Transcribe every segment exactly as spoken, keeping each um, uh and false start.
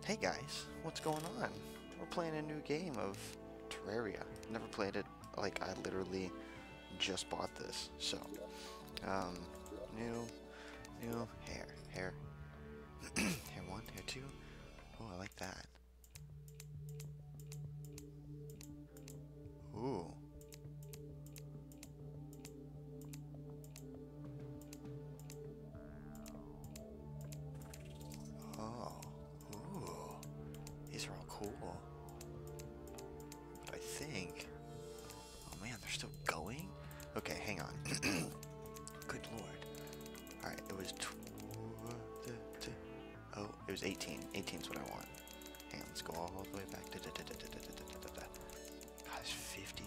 Hey guys, what's going on? We're playing a new game of Terraria. Never played it, like I literally just bought this. So, um, new, new hair, hair, hair one, hair two. Oh, I like that. Ooh. Oh, ooh. These are all cool. But I think, oh man, they're still going? Okay, hang on. Good lord. Alright, it was tw oh, it was eighteen. eighteen is what I want. Hang on, let's go all the way back. Da, da, da, da, da, da, da, da, da, da. God, it's fifty.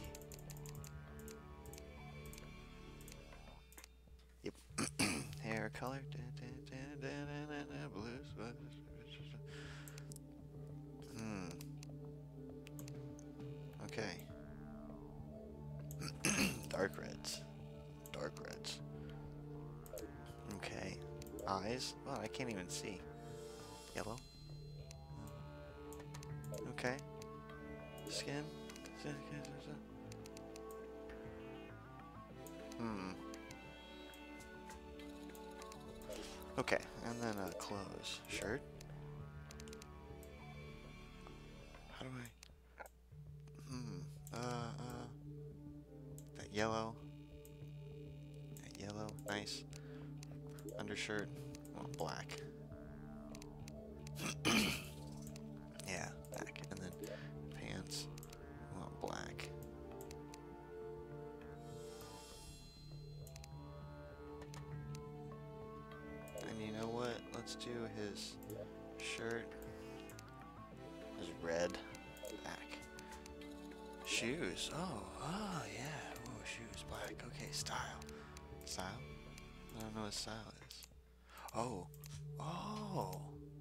Yep. Hair color. Da, da, da, da, da, da, da, blues. Hmm. Okay. Dark reds. Dark reds. Okay. Eyes? Well, I can't even see. Yellow. Okay. Skin. Hmm. Okay, and then uh, clothes. Shirt. How do I? Hmm. Uh. Uh. That yellow. That yellow. Nice. Undershirt. Oh, black. Yeah, back. And then pants. Oh, black. And you know what? Let's do his shirt. His red. Back. Shoes. Oh, oh yeah. Oh, shoes. Black. Okay, style. Style? I don't know what style is. Oh. Oh.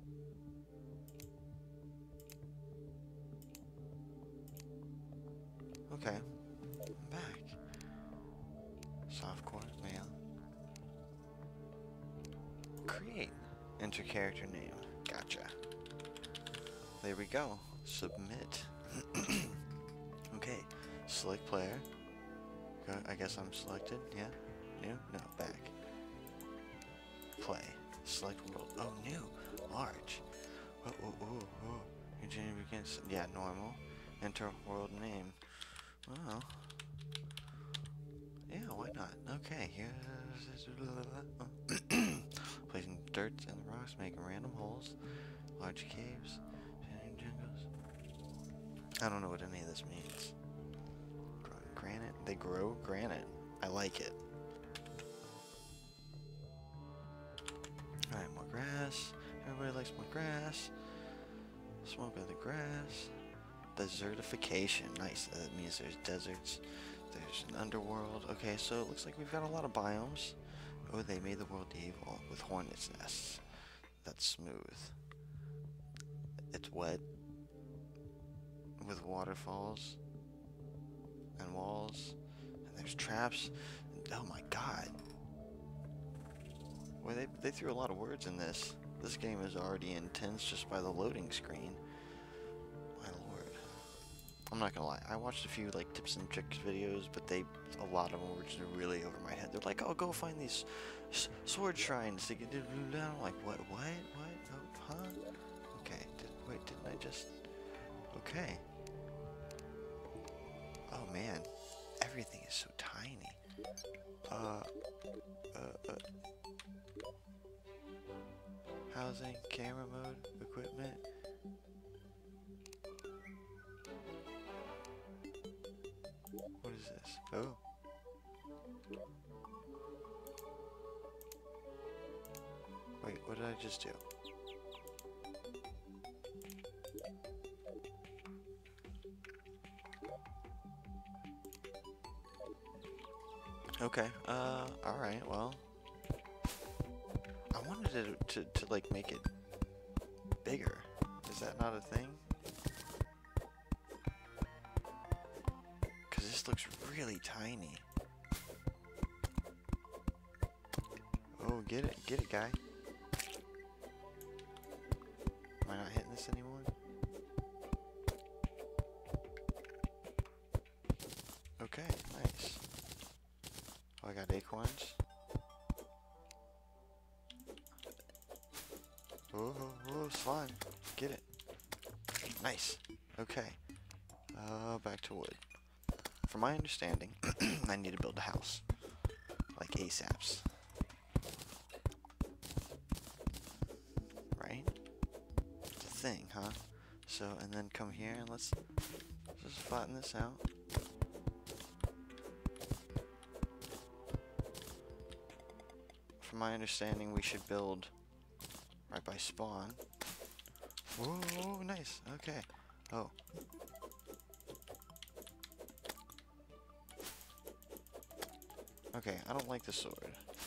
Okay. I'm back. Softcore, male. Create. Enter character name. Gotcha. There we go. Submit. Okay. Select player. I guess I'm selected. Yeah. New? No. Back. Play. Select world. Oh, new. Large. Oh, oh, oh, oh. Continue begins. Yeah, normal. Enter world name. Well. Yeah, why not? Okay, here. Placing dirt in the rocks, making random holes. Large caves. Jungles. I don't know what any of this means. Growing granite. They grow granite. I like it. Alright, more grass. Everybody likes more grass. Smoke of the grass. Desertification. Nice. That means there's deserts. There's an underworld. Okay, so it looks like we've got a lot of biomes. Oh, they made the world evil with hornets' nests. That's smooth. It's wet. With waterfalls. And walls. And there's traps. And, oh my god. Well, they, they threw a lot of words in this. This game is already intense just by the loading screen. My lord. I'm not gonna lie, I watched a few like tips and tricks videos, but they, a lot of them were just really over my head. They're like, oh, go find these s sword shrines to get down. I'm like, what, what, what, oh, huh? Okay, did, wait, didn't I just, okay. Oh man, everything is so tiny. Uh, uh, uh. Housing, camera mode, equipment. What is this? Oh. Wait, what did I just do? Okay, uh, alright, well. I wanted to, to, to, like, make it bigger. Is that not a thing? Because this looks really tiny. Oh, get it, get it, guy. Am I not hitting this anymore? Okay, nice. Oh, I got acorns. Oh, oh, oh, slime. Get it. Nice. Okay. Uh, back to wood. From my understanding, I need to build a house. Like ASAPs. Right? It's a thing, huh? So, and then come here and let's just flatten this out. From my understanding, we should build right by spawn. Whoa, nice. Okay. Oh. Okay, I don't like the sword.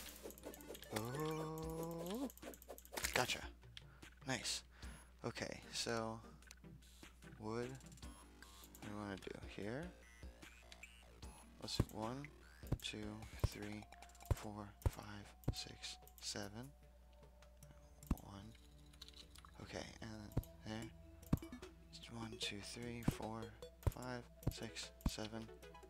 Oh. Gotcha. Nice. Okay, so wood. What do we want to do here? Let's do one, two, three, four, five, six, seven. One. Okay, and there. It's one, two, three, four, five, six, seven,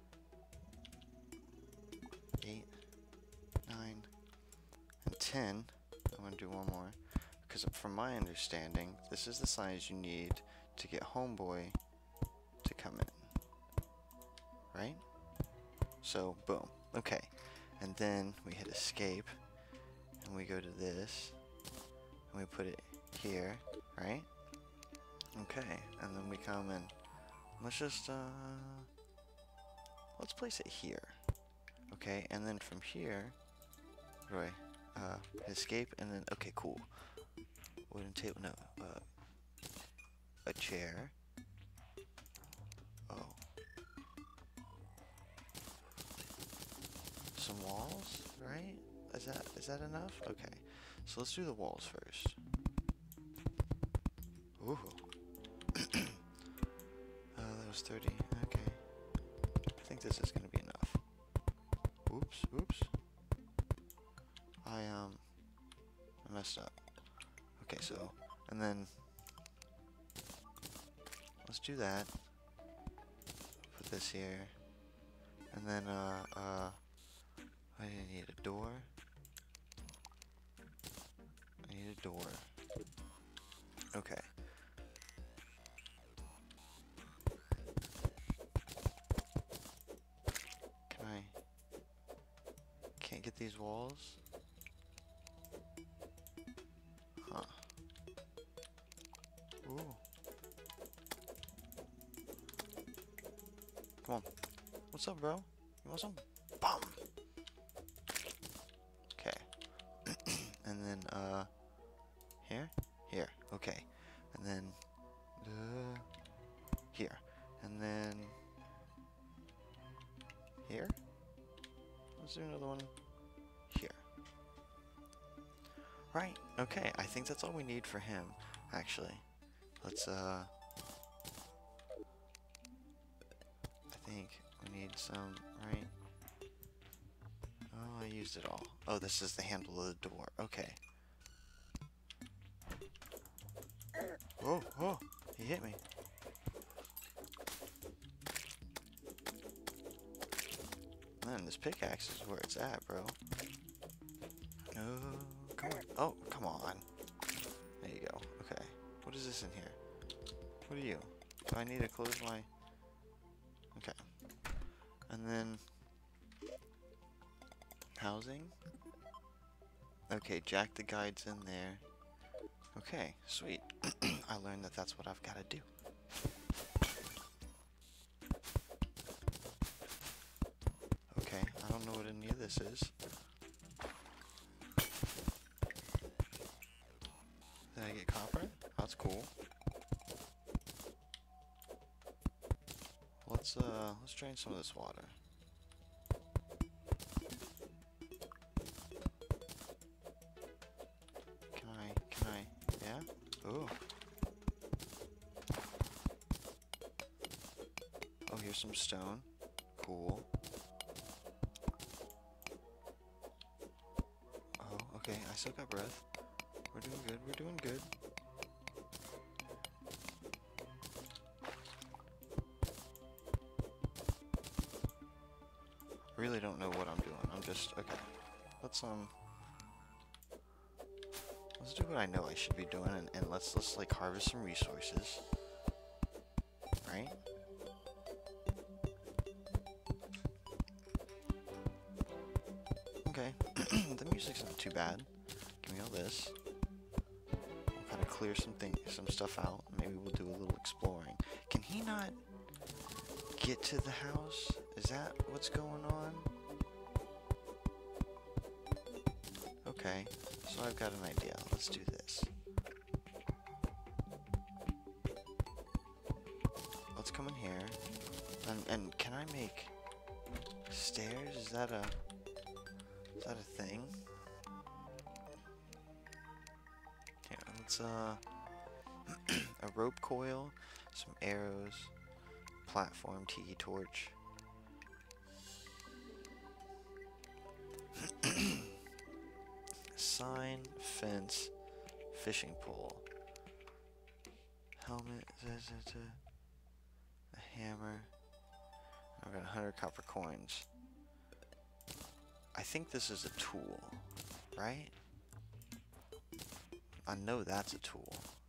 eight, nine, and ten. I'm gonna do one more. Because from my understanding, this is the size you need to get Homeboy to come in. Right? So, boom. Okay. And then we hit escape, and we go to this, and we put it here, right? Okay, and then we come and let's just, uh, let's place it here. Okay, and then from here, what do I, uh, escape, and then, okay, cool. Wooden table, no, uh, a chair. Oh. Some walls, right? Is that, is that enough? Okay, so let's do the walls first. Ooh. uh, that was thirty, okay. I think this is gonna be enough. Oops, oops. I, um, I messed up. Okay, so, and then, let's do that. Put this here. And then, uh, uh, I need a door. I need a door. Okay. Can I, can't get these walls? Huh. Ooh. Come on. What's up, bro? You want some? Bum! Okay. And then, uh... here? Here. Okay. And then... Uh, here. And then... here? Let's do another one here. Right. Okay. I think that's all we need for him, actually. Let's, uh... I think we need some, right? Oh, I used it all. Oh, this is the handle of the door. Okay. Oh, oh, he hit me. Man, this pickaxe is where it's at, bro. Oh, come on. Oh, come on. There you go. Okay. What is this in here? What are you? Do I need to close my... Okay. And then... housing? Okay, Jack the Guide's in there. Okay, sweet. I learned that that's what I've got to do. Okay, I don't know what any of this is. Did I get copper? That's cool. Let's uh, let's drain some of this water. Can I? Can I? Yeah. Ooh. Oh, here's some stone. Cool. Oh, okay. I still got breath. We're doing good. We're doing good. really don't know what I'm doing. I'm just, okay. Let's, um... Let's do what I know I should be doing, and, and let's, let's, like, harvest some resources. Right? Okay. The music's not too bad. Give me all this. We'll kind of clear some things, some stuff out. Maybe we'll do a little exploring. Can he not get to the house? Is that what's going on? Okay, so I've got an idea. Let's do this. Let's come in here. And, and can I make stairs? Is that a... Is that a thing? Yeah, let's, uh... a rope coil, some arrows, platform, tiki torch. Sign, fence, fishing pole, helmet, a hammer. I've got one hundred copper coins. I think this is a tool, right? I know that's a tool.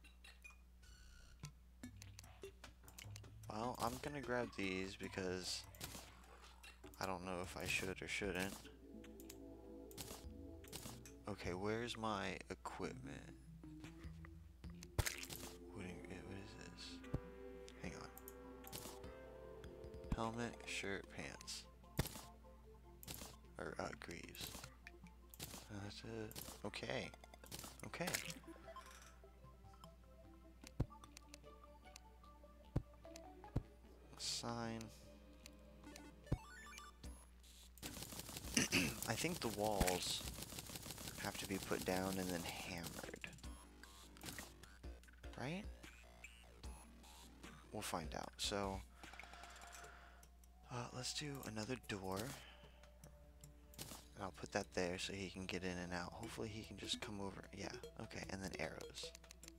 Well, I'm gonna grab these because I don't know if I should or shouldn't. Okay, where's my equipment? What, what is this? Hang on. Helmet, shirt, pants. Or, uh, greaves. That's it. Okay. Okay. Sign. I think the walls have to be put down and then hammered. Right? We'll find out. So, uh, let's do another door. And I'll put that there so he can get in and out. Hopefully he can just come over. Yeah, okay. And then arrows.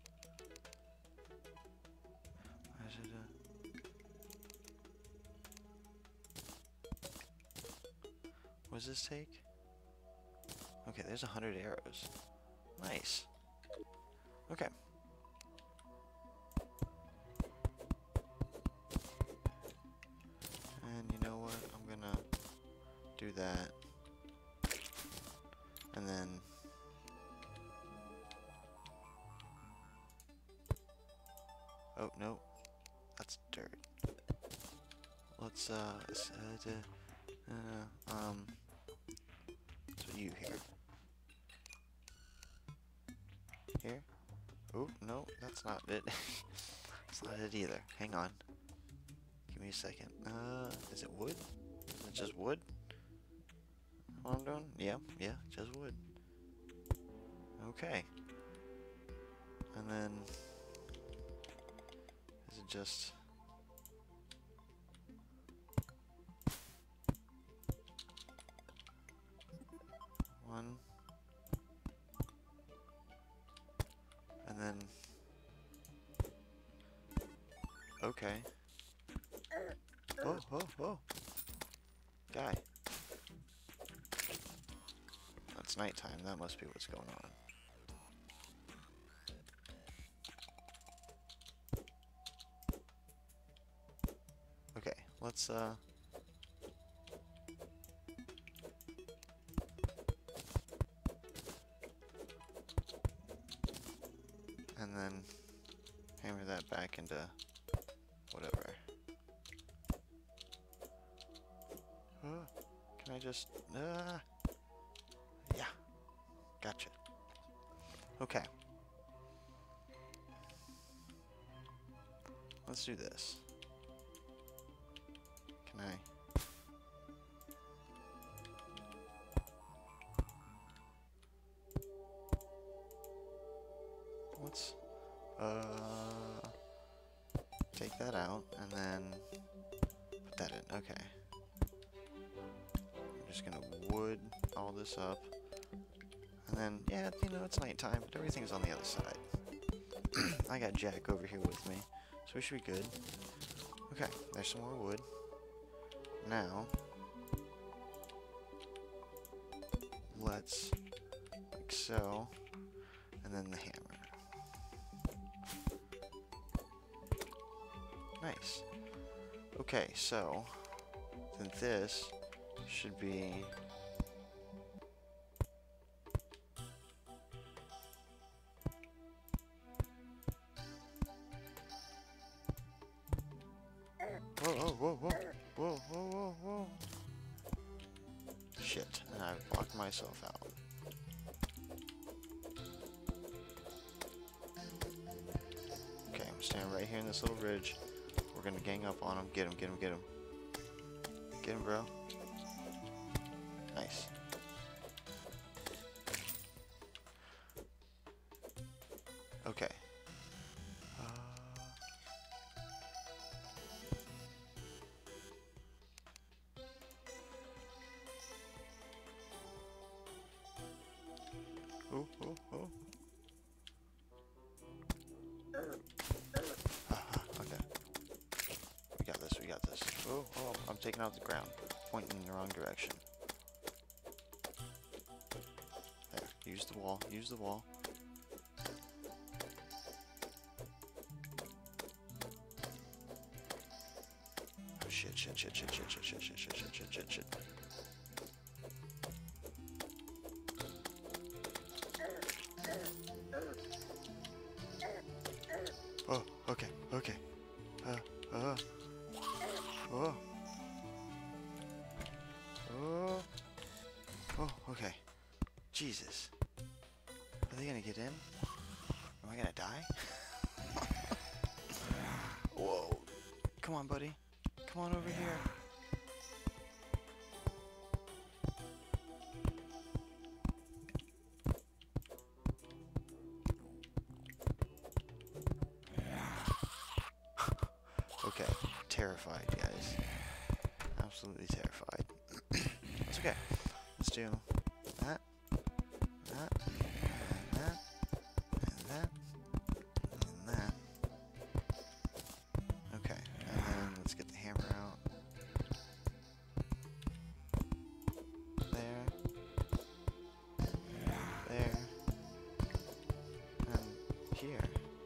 What does this take? Okay, there's a hundred arrows. Nice. Okay. And you know what? I'm gonna do that. And then oh no, that's dirt. Let's uh, uh, uh um so you here. Here? Oh, no, that's not it. That's not it either. Hang on. Give me a second. Uh, is it wood? Is it just wood? What I'm doing? Yeah, yeah, just wood. Okay. And then... Is it just... One... And then, okay. Oh, oh, oh. Guy. It's nighttime. That must be what's going on. Okay, let's, uh... and then hammer that back into whatever. Uh, can I just... Uh, yeah. Gotcha. Okay. Let's do this. Can I... Let's uh, take that out and then put that in. Okay. I'm just gonna wood all this up. And then, yeah, you know, it's nighttime, but everything's on the other side. I got Jack over here with me, so we should be good. Okay, there's some more wood. Now, outlets, like so, and then the hammer. Nice. Okay, so then this should be whoa, whoa, whoa, whoa, whoa, whoa, whoa, whoa. Shit, and I blocked myself out. Okay, I'm standing right here in this little ridge. We're gonna gang up on him. Get him, get him, get him. Get him, bro. Nice. Okay. Uh... Oh, oh, oh. Uh-huh, okay. We got this, we got this. Oh, oh, I'm taking out the ground. Pointing in the wrong direction. There, use the wall, use the wall. Oh shit, shit, shit, shit, shit, shit, shit, shit, shit, shit, shit, shit, shit. Oh, okay, okay. Uh, uh. Oh. Oh. Oh, okay. Jesus. Are they gonna get in? Am I gonna die? Whoa. Come on, buddy. Come on over here. Okay, terrified, guys. Absolutely terrified. That's okay. Let's do that, that, and that, and that, and that. Okay, and then let's get the hammer out. There. There. And here.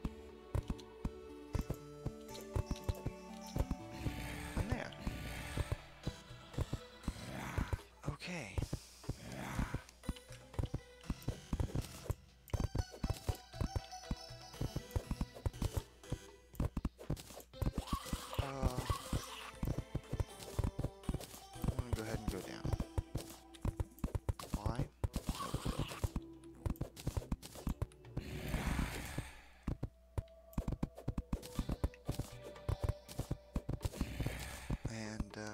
Okay. Uh, I'm gonna go ahead and go down. Why? No clue. And uh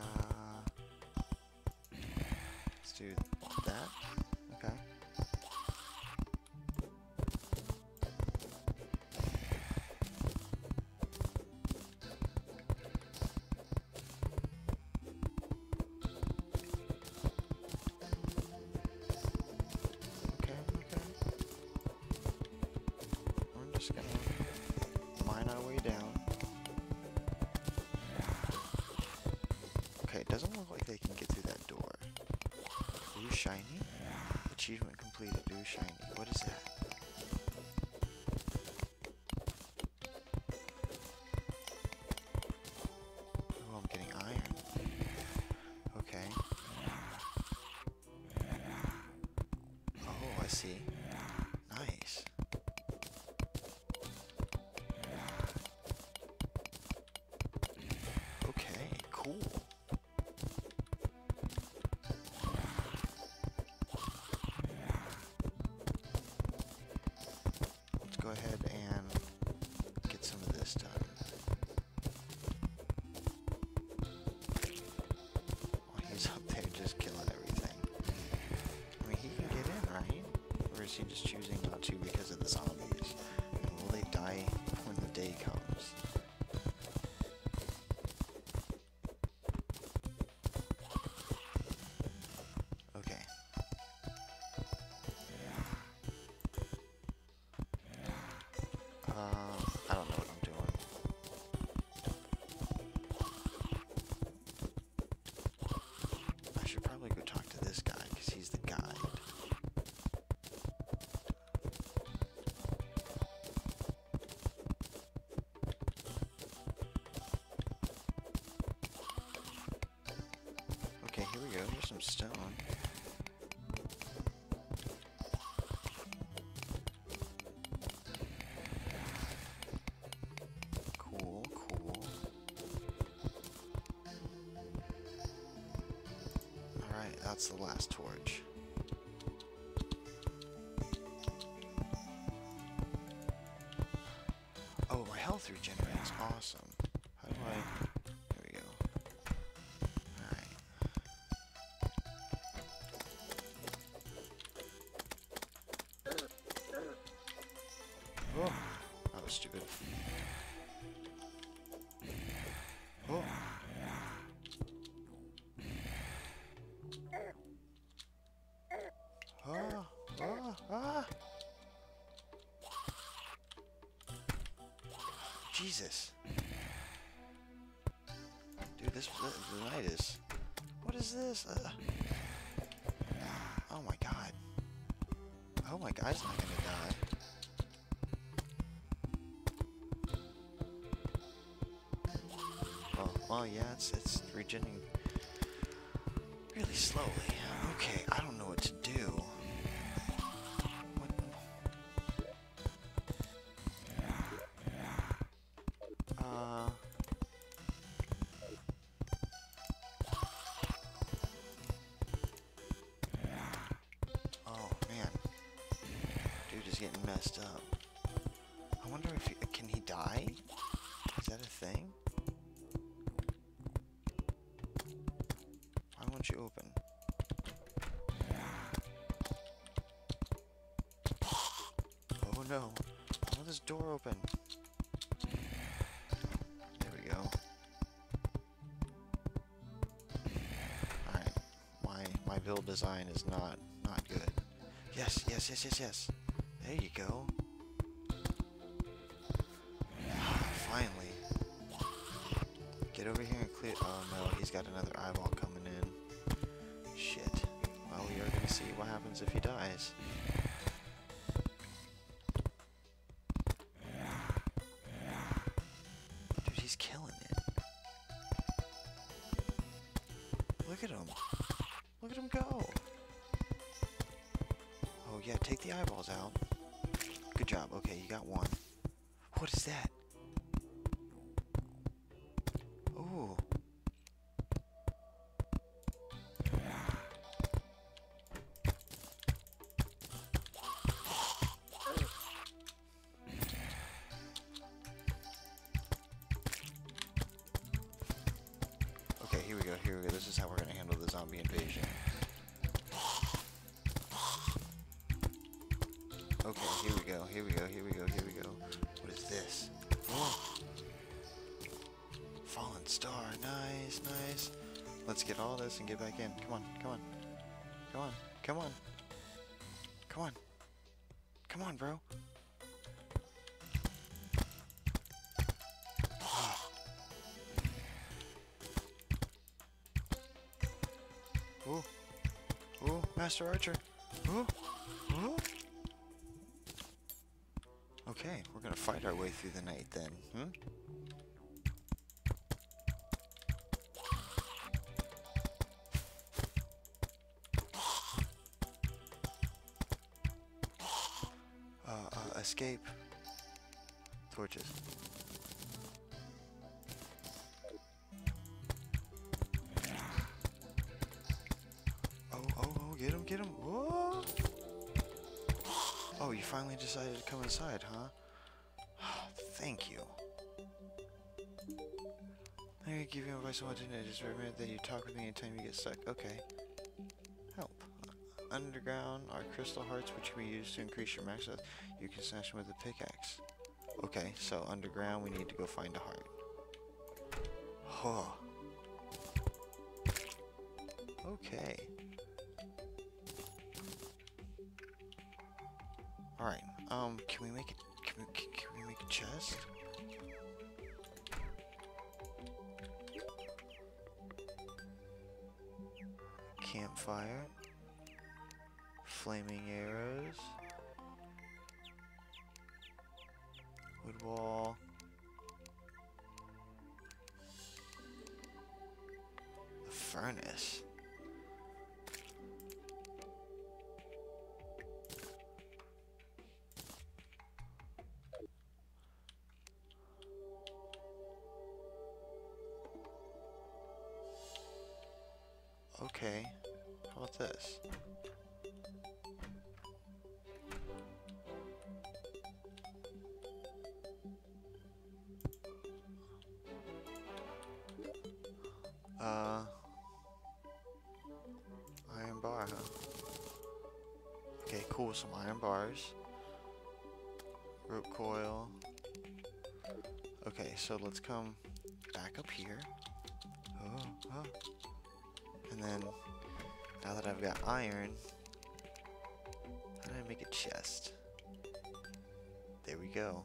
let's do that. Okay. Okay, okay. We're just gonna mine our way down. Okay, it doesn't look like they can get through that door. Blue shiny? Achievement completed, blue shiny. What is that? Oh, I'm getting iron. Okay. Oh, I see. Nice. Okay, cool. some stone. Cool, cool. Alright, that's the last torch. Oh, my health regenerates. Awesome. How do I... There we go. Alright. Oh, that was stupid. Oh. Ah, ah, ah. Jesus. Dude, this the, the night is... What is this? Uh, oh my god. Oh my guy's not gonna die. Well, well, yeah, it's, it's regenerating really slowly. Okay, I don't know what to do. What? Uh... Oh, man. Dude is getting messed up. I wonder if he... Can he die? Is that a thing? Why won't you open? Oh no. Why won't this door open? There we go. Alright. My my build design is not not good. Yes, yes, yes, yes, yes. There you go. Finally. Get over here and clear. Oh no, he's got another eyeball coming in. Shit. Well, we are gonna see what happens if he dies. Dude, he's killing it. Look at him. Look at him go. Oh yeah, take the eyeballs out. Good job. Okay, you got one. What is that? Ooh. Okay, here we go, here we go. This is how we're gonna handle the zombie invasion. Okay, here we go, here we go, here we go, here we go. What is this? Oh. Fallen star, nice, nice. Let's get all this and get back in. Come on, come on. Come on, come on. Come on. Come on, bro. Ooh. Ooh, Master Archer. Ooh. Ooh. Okay, we're gonna fight our way through the night then, hmm? Uh, uh, escape. Torches. Oh, oh, oh, get him, get him. Whoa! Oh, you finally decided to come inside, huh? Thank you. I'm gonna give you advice on what to do. Just remember that you talk with me anytime you get stuck. Okay. Help. Underground are crystal hearts which can be used to increase your max health. You can smash them with a pickaxe. Okay, so underground we need to go find a heart. Oh. Okay. Alright, um, can we make it, can we, can, can we make a chest? Campfire. Flaming arrows. Wood wall. The furnace. okay. How about this? Uh, iron bar, huh? Okay, cool, some iron bars. Rope coil. Okay, so let's come back up here. Oh, oh. And then, now that I've got iron, how do I make a chest? There we go.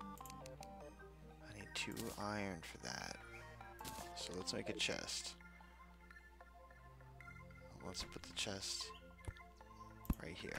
I need two iron for that. So let's make a chest. Let's put the chest right here.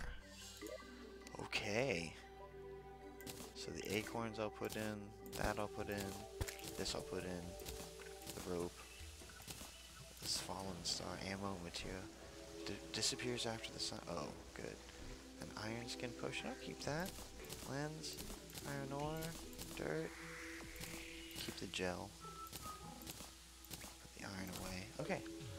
Okay. So the acorns I'll put in, that I'll put in, this I'll put in, the rope, this fallen star ammo material. D disappears after the sun. Oh, good. An iron skin potion, I'll keep that. Lens, iron ore, dirt. Keep the gel. Put the iron away. Okay.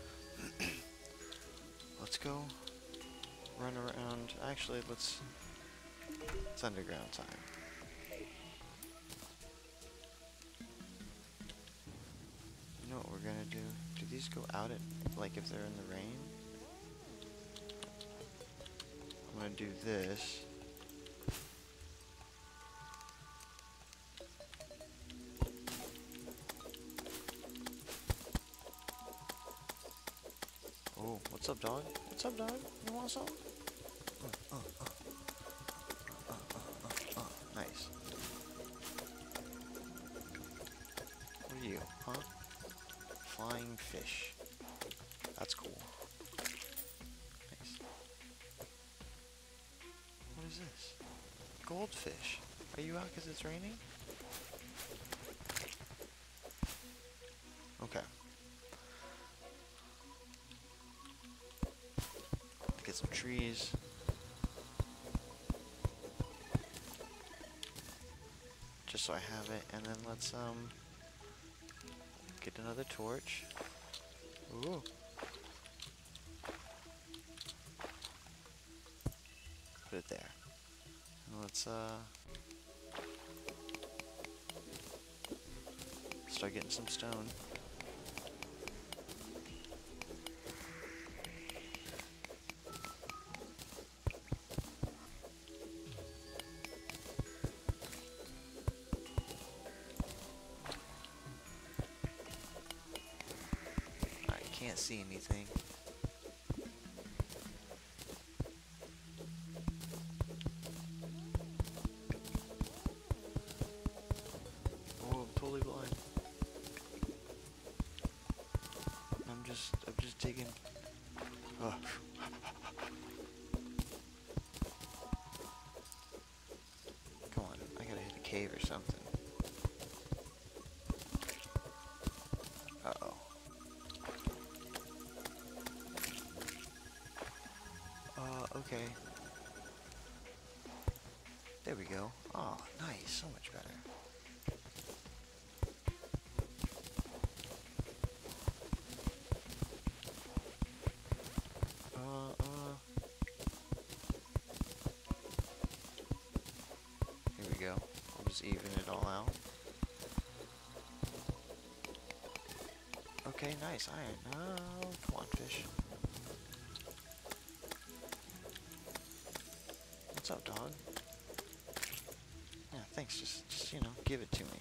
Let's go run around. Actually, let's. It's underground time. You know what we're gonna do? Do these go out at, like, if they're in the rain? I'm gonna do this. Oh, what's up, dog? What's up, dog? You want some? Uh, uh, uh, uh, uh, uh, uh. Nice. What are you, huh? Flying fish. That's cool. Nice. What is this? Goldfish. Are you out because it's raining? Okay. Get some trees. Just so I have it, and then let's um get another torch. Ooh. Put it there. And let's uh start getting some stone. Can't see anything. Oh, I'm totally blind. I'm just, I'm just digging. Oh. Come on, I gotta hit a cave or something. Uh-oh. Uh, okay. There we go. Oh, nice. So much better. Uh, uh. Here we go. We'll just even it all out. Okay, nice. Iron. Oh, come on, fish. What's up, dog? Yeah, thanks. Just, just, you know, give it to me.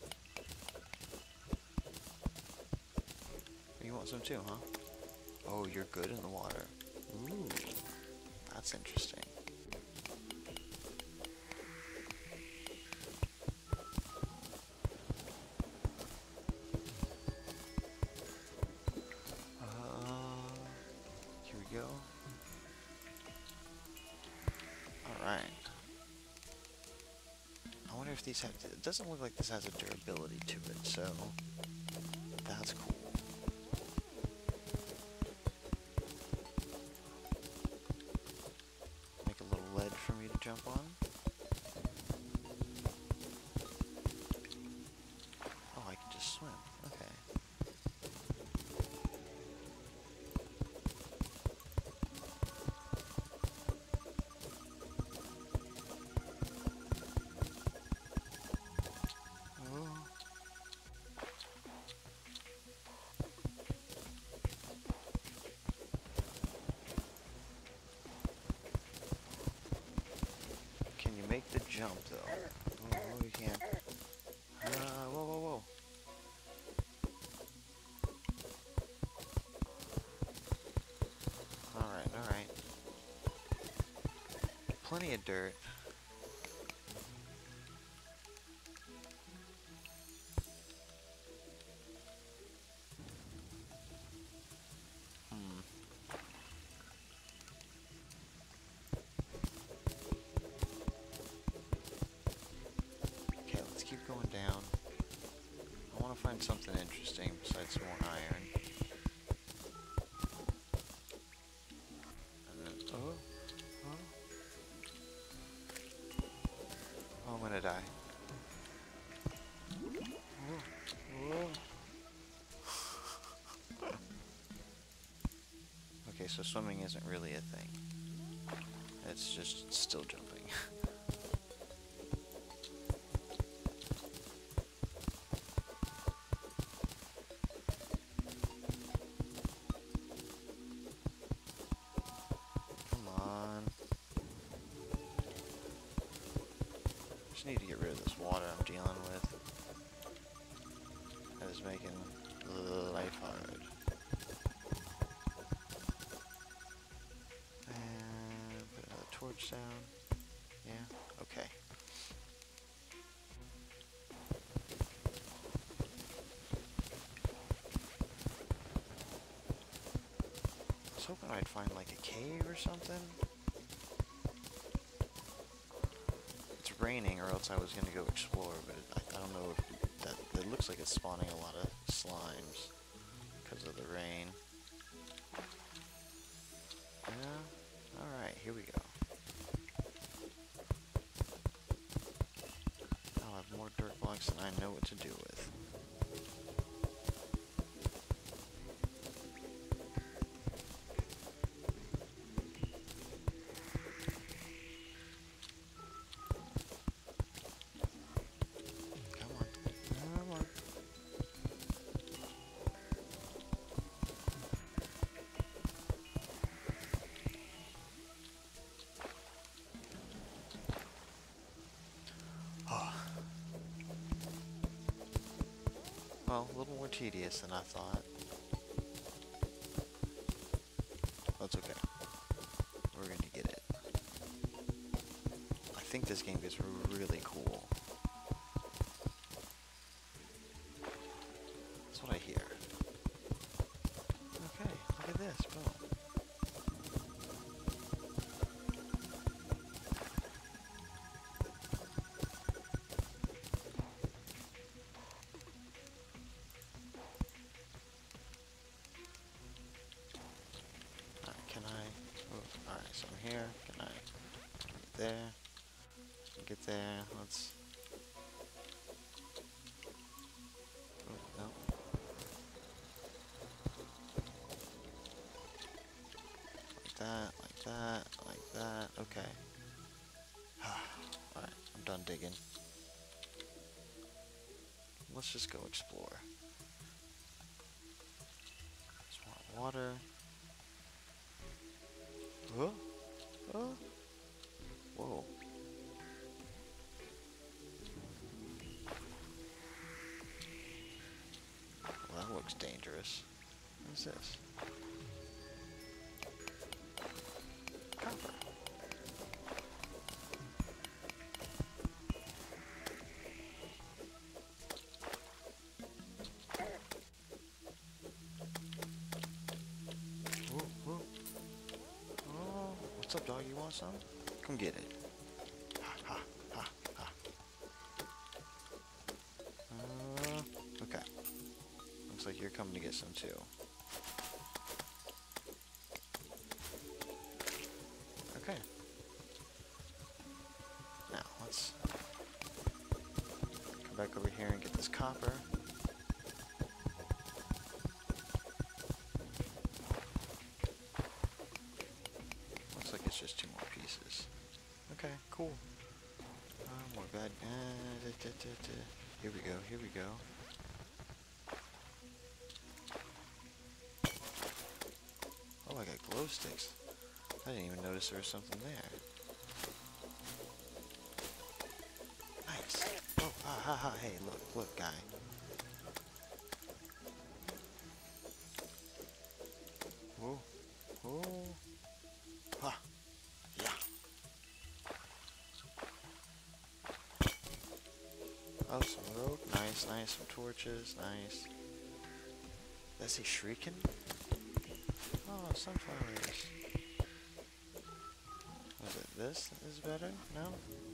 You want some too, huh? Oh, you're good in the water. Ooh, that's interesting. Uh, here we go. Alright. I wonder if these have, it doesn't look like this has a durability to it, so that's cool. Make a little ledge for me to jump on. Oh, I can just swim. Okay. jump though. Oh, oh you can't. Uh, whoa, whoa, whoa. Alright, alright. Plenty of dirt. Hmm. Okay, let's keep going down. I want to find something interesting besides more iron. And then, oh, oh. Oh, I'm gonna die. Oh, oh. Okay, so swimming isn't really a thing. It's just still jumping. Come on. Just need to get rid of this water I'm dealing with. That is making life hard. And put another torch down. Yeah, okay. I was hoping I'd find like a cave or something. It's raining, or else I was gonna go explore, but it, I, I don't know if that. It looks like it's spawning a lot of slimes because of the rain. Yeah. All right, here we go. I'll have more dirt blocks than I know what to do with. Come on. Come on. Oh. Well, a little more tedious than I thought. That's okay. We're gonna get it. I think this game gets really cool. That's what I hear. Okay, look at this. Boom. Alright, can I... Oh, alright, so I'm here. Can I get there? Get there. Let's... Oh, no. Like that, like that, like that. Okay. Alright, I'm done digging. Let's just go explore. Just want water. Oh, oh, whoa. Well, that looks dangerous. What is this? Copper. Whoa, whoa. Oh, what's up, dog? You want some? Come get it. Ha, ha, ha, ha. Uh, okay. Looks like you're coming to get some too. Okay. Now, let's come back over here and get this copper. Looks like it's just two more pieces. Okay, cool. Uh, more bad. Uh, da, da, da, da. Here we go, here we go. Oh, I got glow sticks. I didn't even notice there was something there. Ha ha ha, hey, look, look, guy. Whoa, whoa. Ha, yeah. Oh, some rope. Nice, nice. Some torches. Nice. Is he shrieking? Oh, sunflowers. Was it this is better? No?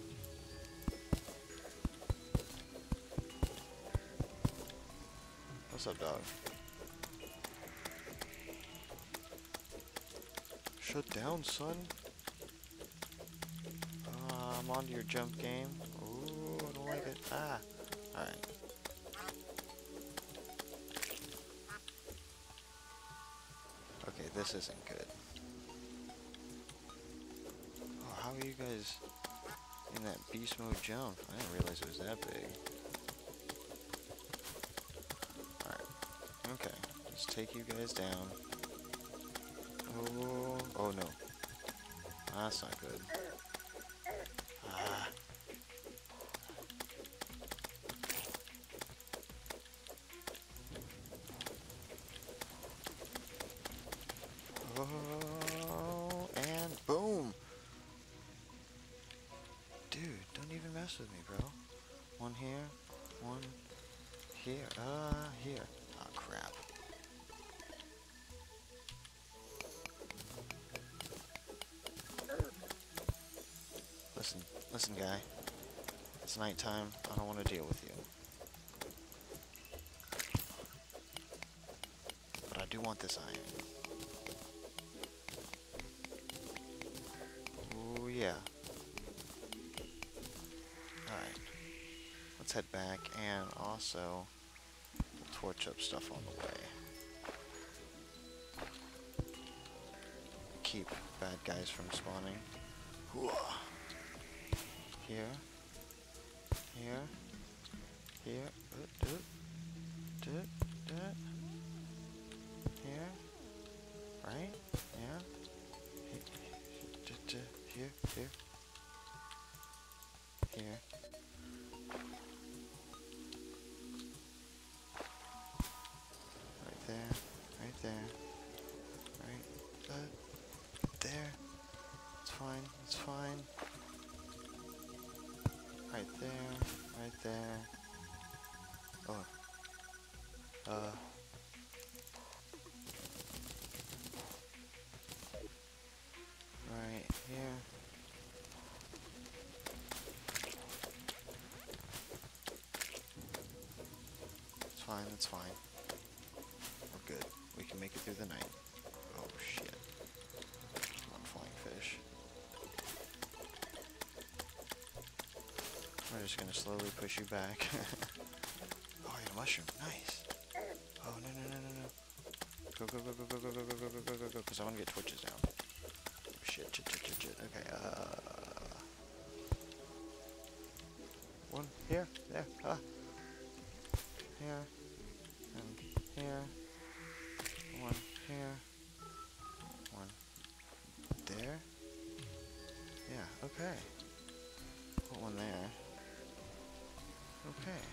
What's up, dog? Shut down, son. Uh, I'm onto your jump game. Ooh, I don't like it. Ah. Alright. Okay, this isn't good. Oh, how are you guys in that beast mode jump? I didn't realize it was that big. Alright. Okay. Let's take you guys down. Oh, oh no. That's not good. Ah. Oh, and boom! Dude, don't even mess with me, bro. One here, one here, uh, here. Oh, crap. Listen, listen, guy. It's nighttime. I don't want to deal with you. But I do want this iron. Ooh, yeah. Alright. Let's head back and also we'll torch up stuff on the way. Keep bad guys from spawning. Hooah. Here. Here. Here. Uh, uh, uh, uh. Here. Right? Yeah. Here. Here. Here. Right there. Right there. Right. Uh, there. It's fine. It's fine. Right there. Right there. Oh. Uh. Right here. It's fine, it's fine. We're good. We can make it through the night. Oh shit. Come on, flying fish. We're just gonna slowly push you back. Oh, I got a mushroom. Nice. Oh, no, no, no, no, no. Go, go, go, go, go, go, go, go, go, go, go, go, go, because I want to get torches down. Oh, shit, shit, shit, shit, shit. Okay, uh... one here, there, ah. Here. And here. One here. One there. Yeah, okay. Put one there. Okay.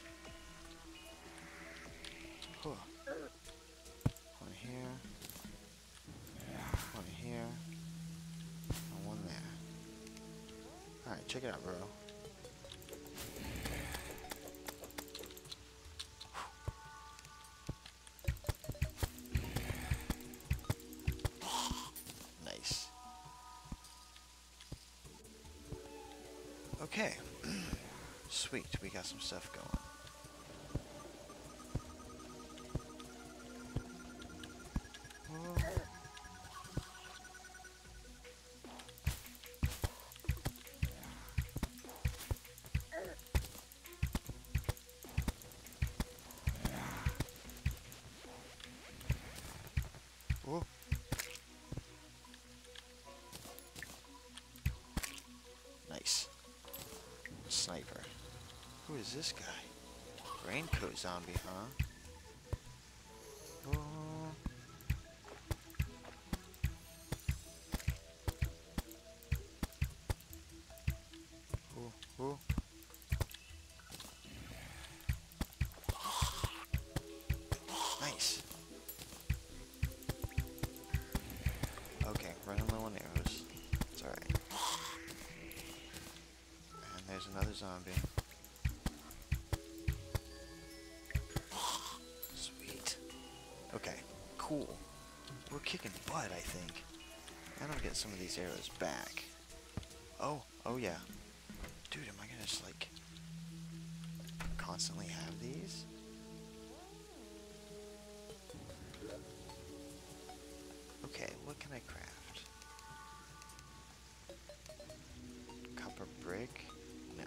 Cool. One here. One here. And one there. Alright, check it out, bro. Nice. Okay. Sweet, we got some stuff going. Whoa. Nice. Sniper. Who is this guy? Raincoat zombie, huh? Oh. Oh, oh. zombie. Sweet. Okay, cool. We're kicking butt, I think. And I'll get some of these arrows back. Oh, oh yeah. Dude, am I gonna just like constantly have these? Okay, what can I craft? Copper brick? No.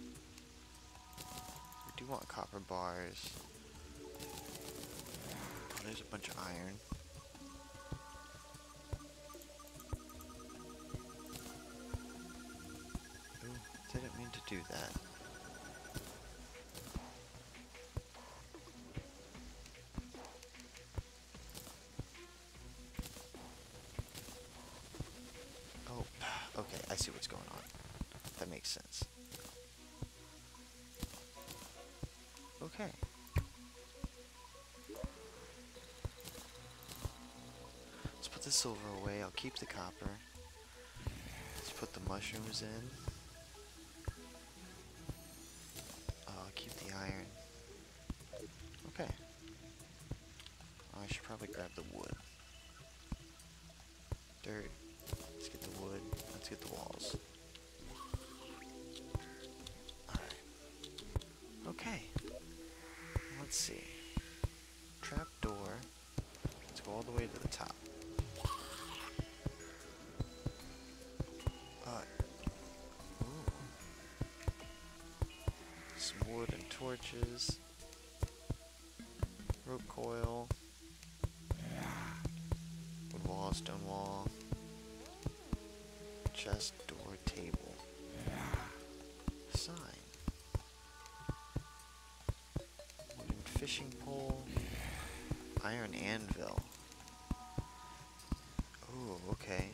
We do want copper bars. Oh, there's a bunch of iron. Ooh, didn't mean to do that. Oh, okay, I see what's going on. That makes sense. Okay. Let's put the silver away. I'll keep the copper. Let's put the mushrooms in. Uh, I'll keep the iron. Okay. Oh, I should probably grab the wood. Dirt. Let's get the wood. Let's get the walls. Alright. Okay. Let's see. Trap door. Let's go all the way to the top. Uh, ooh. Some wood and torches. Rope coil. Wood wall, stone wall. Chest, door, table. Sign. Wooden fishing pole. Iron anvil. Ooh, okay.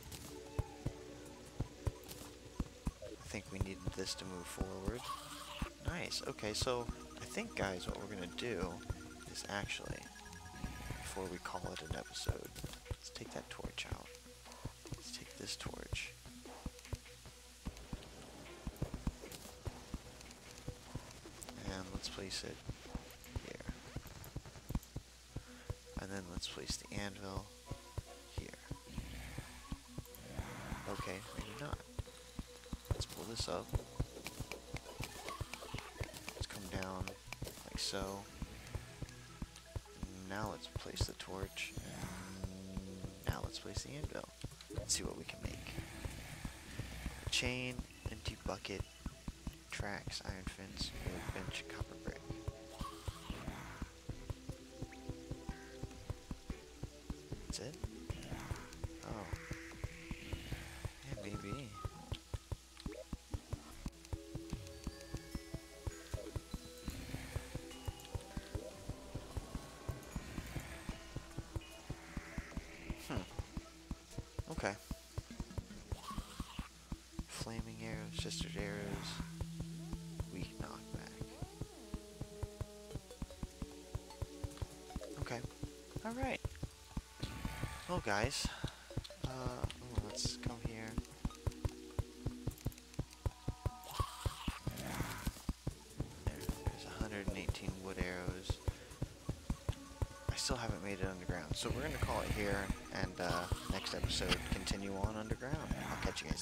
I think we needed this to move forward. Nice. Okay, so I think, guys, what we're gonna do is actually, before we call it an episode, let's take that torch out. Let's take this torch. And let's place it here. And then let's place the anvil here. Okay, maybe not. Let's pull this up. Let's come down like so. Now let's place the torch. Now let's place the anvil. Let's see what we can make. Chain, empty bucket, tracks, iron fence, workbench, copper brick. That's it? Oh. Yeah, maybe. Hmm. Okay. Flaming arrows, sistered arrows, weak knockback. Okay. Alright. Well, guys. Uh, ooh, let's go here. There, there's one hundred eighteen wood arrows. I still haven't made it underground, so we're gonna call it here, and uh, next episode continue on underground. I'll catch you guys.